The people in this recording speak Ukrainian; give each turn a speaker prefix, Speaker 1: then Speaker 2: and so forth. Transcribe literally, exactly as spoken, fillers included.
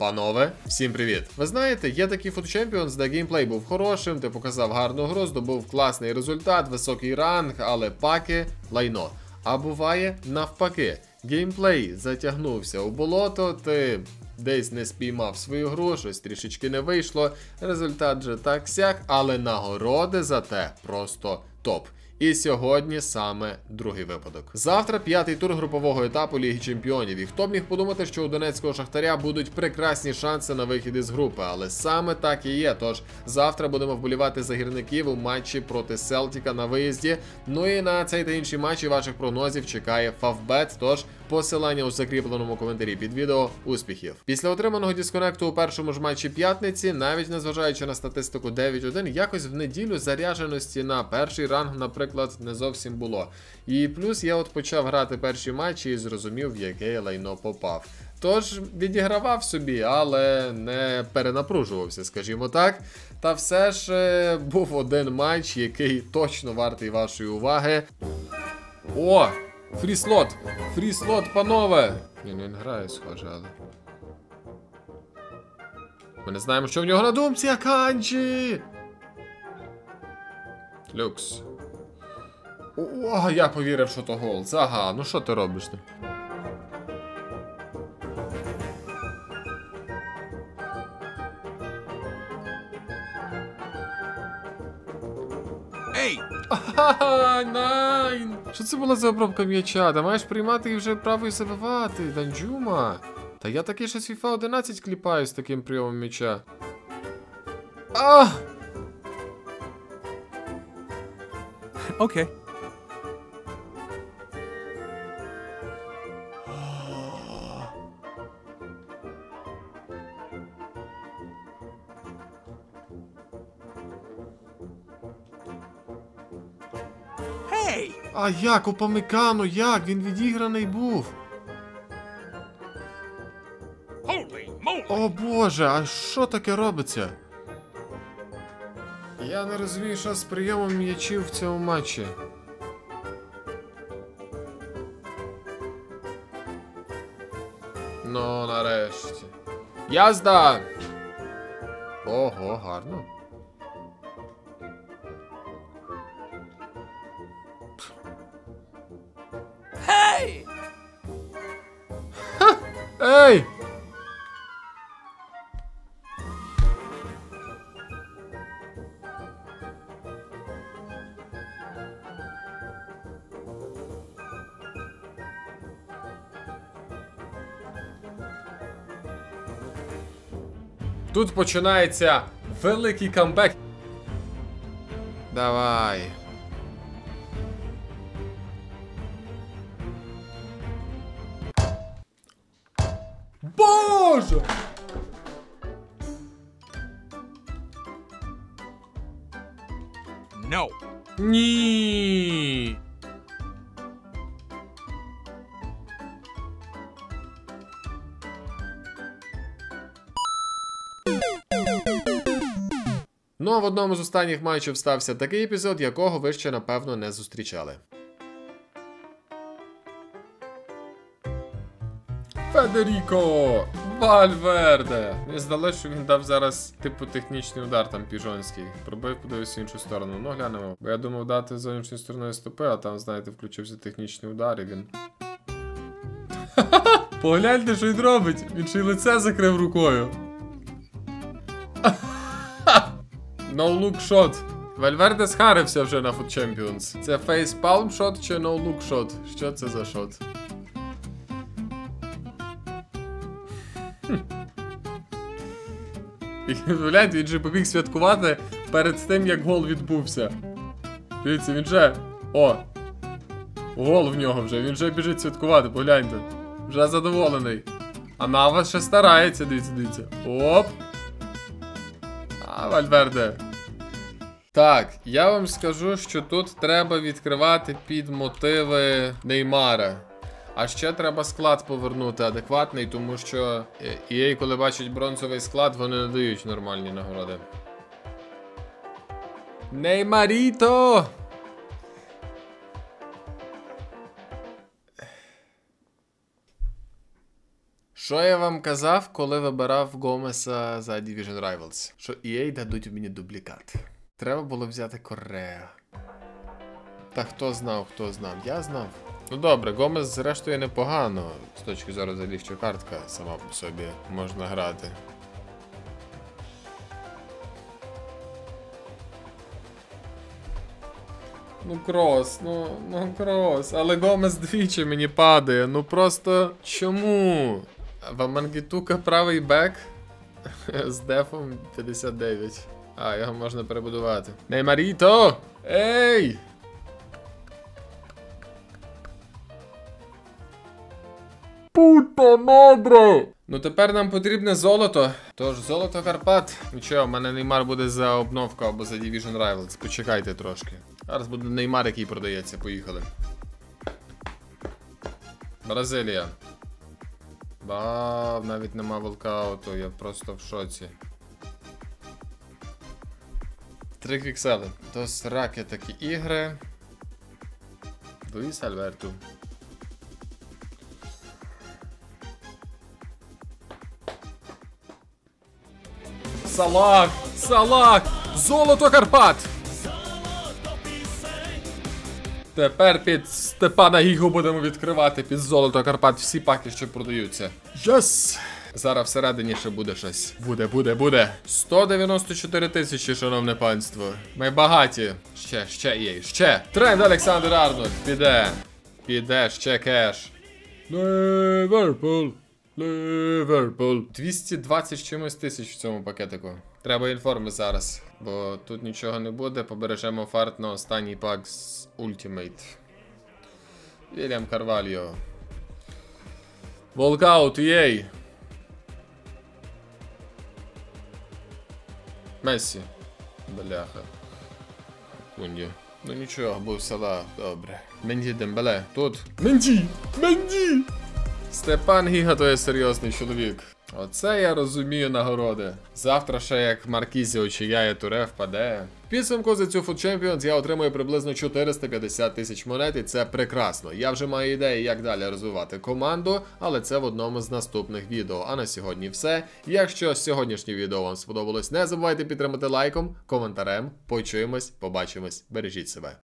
Speaker 1: Панове, всім привіт! Ви знаєте, є такий FUT Champions, де геймплей був хорошим, ти показав гарну гру, здобув класний результат, високий ранг, але паки – лайно. А буває навпаки. Геймплей затягнувся у болото, ти десь не спіймав свою гру, щось трішечки не вийшло, результат же так-сяк, але нагороди за те просто топ. І сьогодні саме другий випадок. Завтра п'ятий тур групового етапу Ліги Чемпіонів. І хто б міг подумати, що у Донецького Шахтаря будуть прекрасні шанси на вихід із групи. Але саме так і є. Тож завтра будемо вболівати за гірників у матчі проти Селтіка на виїзді. Ну і на цей та інші матчі ваших прогнозів чекає Фавбет. Тож посилання у закріпленому коментарі під відео. Успіхів! Після отриманого дисконекту у першому ж матчі п'ятниці, навіть незважаючи на статистику дев'ять один, якось в неділю зарядженості на перший ранг, наприклад, не зовсім було. І плюс я от почав грати перші матчі і зрозумів, в яке я лайно попав. Тож відігравав собі, але не перенапружувався, скажімо так. Та все ж був один матч, який точно вартий вашої уваги. О! Фріслот! Фріслот, панове! Ні, не грає, схоже, але... Ми не знаємо, що в нього на думці, Аканджі! Люкс. О, я повірив, що то гол. Ага, ну що ти робиш?
Speaker 2: Ей!
Speaker 1: Ага, найн! Що це була за обробка м'яча? Та маєш приймати і вже право і забивати, Данджума. Та я таки ще з FIFA одинадцять кліпаю з таким прийомом м'яча. А!
Speaker 2: Окей. Гей!
Speaker 1: А як, Упамекано, як? Він відіграний був. О боже, а що таке робиться? Я не розумію, що з прийомом м'ячів в цьому матчі. Ну, нарешті. Язда! Ого, гарно.
Speaker 2: Гей!
Speaker 1: Ха! Ей! Тут починається великий камбек. Давай. Боже!
Speaker 2: No.
Speaker 1: Ні. Ну а в одному з останніх матчів стався такий епізод, якого ви ще напевно не зустрічали. Федеріко! Вальверде! Мені здалося, що він дав зараз типу технічний удар там піжонський. Пробив, подивився в іншу сторону. Ну глянемо. Бо я думав дати зовнішньою стороною стопи, а там, знаєте, включився технічний удар і він... Погляньте, що він робить! Він ще й лице закрив рукою. No-look shot. Вальверде схарився вже на FUT Champions. Це фейспалм шот чи no-look shot? Що це за шот? І гляньте, він же побіг святкувати перед тим, як гол відбувся. Дивіться, він же... О! Гол в нього вже, він вже біжить святкувати, погляньте. Вже задоволений. А Навас ще старається, дивіться, дивіться. Оп! А, Вальверде. Так, я вам скажу, що тут треба відкривати під мотиви Неймара. А ще треба склад повернути адекватний, тому що і ей, коли бачать бронзовий склад, вони не дають нормальні нагороди. Неймаріто! Що я вам казав, коли вибирав Гомеса за Division Rivals? Що і ей дадуть мені дублікат. Треба було взяти Корея. Та хто знав, хто знав? Я знав. Ну добре, Гомес зрештою непогано. З точки зору взагалі, що картка сама по собі можна грати. Ну крос, ну, ну крос. Але Гомес двічі мені падає. Ну просто чому? Вамангітука правий бек з дефом п'ятдесят дев'ять. А, його можна перебудувати. Неймаріто! Ей! Пута мадре! Ну тепер нам потрібне золото. Тож, золото Карпат. Нічого, в мене Неймар буде за обновку або за Division Rivals. Почекайте трошки. Зараз буде Неймар, який продається. Поїхали. Бразилія. Вау, навіть нема волкауту, я просто в шоці. Три квіксели. То сраки такі ігри. Луїс Альберту. Салах! Салах! Золото Карпат! Тепер під Степана Гігу будемо відкривати під золото Карпат всі паки, що продаються. Єс! Зараз всередині ще буде щось. Буде, буде, буде. сто дев'яносто чотири тисячі, шановне панство. Ми багаті. Ще, ще є, ще. Тренд Олександр Арнольд. Піде. Піде, ще кеш. Ліверпуль. Ліверпуль. двісті двадцять з чимось тисяч в цьому пакетику. Треба інформи зараз, бо тут нічого не буде. Побережемо фарт на останній пак з Ultimate. Вільям Карвальо. Волкаут, єй. Мессі. Бляха. Кунді. Ну нічого, був Салах, добре. Менді Дембеле. Тут. Менді! Менді! Степан Гіга, то є серйозний чоловік. Оце я розумію нагороди. Завтра ще як Маркізіо чи Яє Туре впаде. Підсумку за цю Food Champions я отримую приблизно чотириста п'ятдесят тисяч монет, і це прекрасно. Я вже маю ідеї, як далі розвивати команду, але це в одному з наступних відео. А на сьогодні все. Якщо сьогоднішнє відео вам сподобалось, не забувайте підтримати лайком, коментарем. Почуємось, побачимось, бережіть себе.